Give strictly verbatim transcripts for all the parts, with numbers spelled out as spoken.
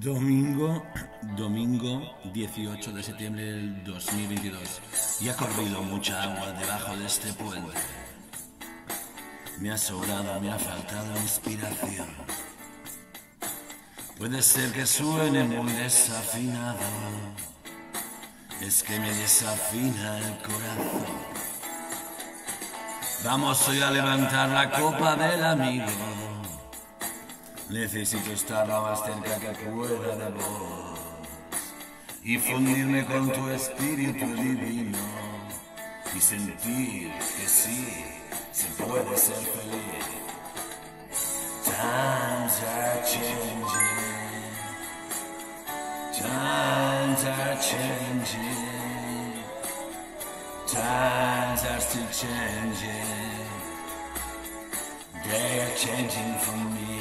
Domingo, domingo dieciocho de septiembre del dos mil veintidós. Y ha corrido mucha agua debajo de este puente. Me ha sobrado, me ha faltado inspiración. Puede ser que suene muy desafinado. Es que me desafina el corazón. Vamos hoy a levantar la copa del amigo. Necesito estar lo más cerca que pueda de vos y fundirme con tu espíritu divino y sentir que sí, se puede ser feliz. Times are changing, times are changing, times are still changing, they are changing for me.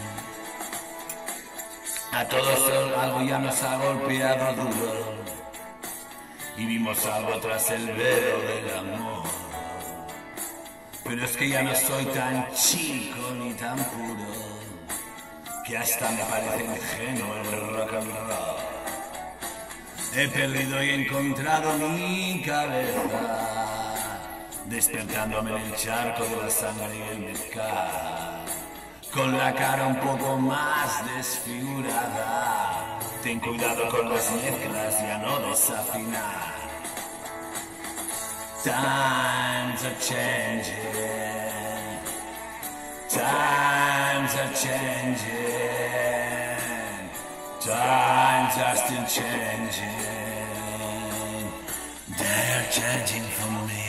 A todos algo ya nos ha golpeado duro y vimos algo tras el velo del amor. Pero es que ya no soy tan chico ni tan puro que hasta me parece ingenuo el rock and roll. He perdido y encontrado mi cabeza despertándome en el charco de la sangre y el mezcal, con la cara un poco más desfigurada. Ten cuidado con las mezclas y a no desafinar. Times are changing, times are changing, times are still changing, they're changing for me.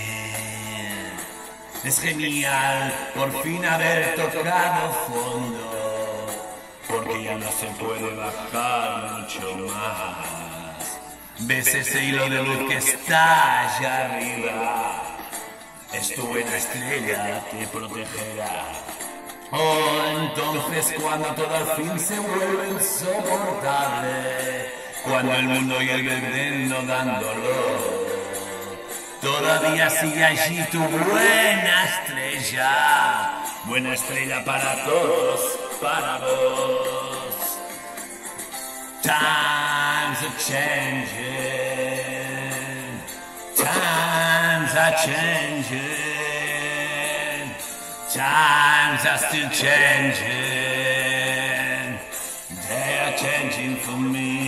Es genial por fin haber tocado fondo, porque ya no se puede bajar mucho más. ¿Ves ese hilo de luz que está allá arriba? Es tu buena estrella, te protegerá. Oh, entonces cuando todo al fin se vuelve insoportable, cuando el mundo y el veneno dan dolor, todavía sigue allí tu buena estrella, buena estrella para todos, para vos. Times are changing, times are changing, times are still changing, they are changing for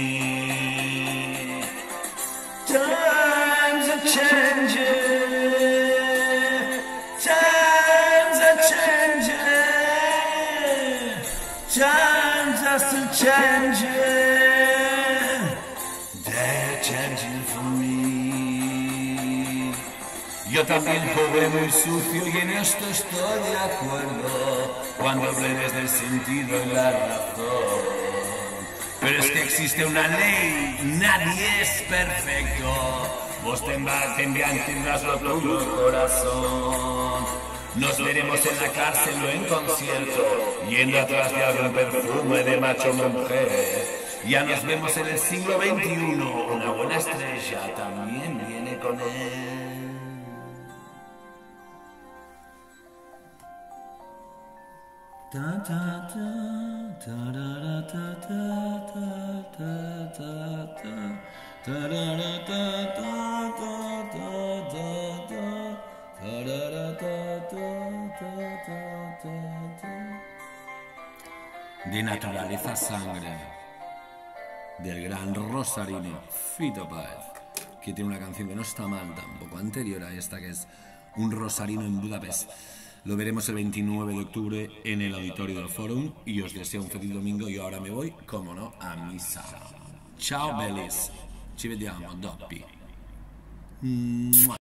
me. Times are changing, times are changing, times are still changing, they're changing for me. Yo también jugué muy sucio y en esto estoy de acuerdo, cuando hables del sentido y la razón. Pero es que existe una ley, nadie es perfecto. Vos también tendrás lo tuyo, corazón. Nos veremos en la cárcel o en concierto, yendo atrás de algún perfume de macho mujer. Ya nos vemos en el siglo veintiuno, una buena estrella también viene con él. Ta ta ta ta ra ta ta ta ta ta ta ta ra ta ta ta ta ta ta ra ta ta ta ta ta. De naturaleza sangre, del gran rosarino Fito Páez, que tiene una canción que no está mal tampoco, anterior a esta, que es Un rosarino en Budapest. Lo veremos el veintinueve de octubre en el auditorio del Fórum y os deseo un feliz domingo. Yo ahora me voy, como no, a misa. Ciao bellis, ci vediamo doppi.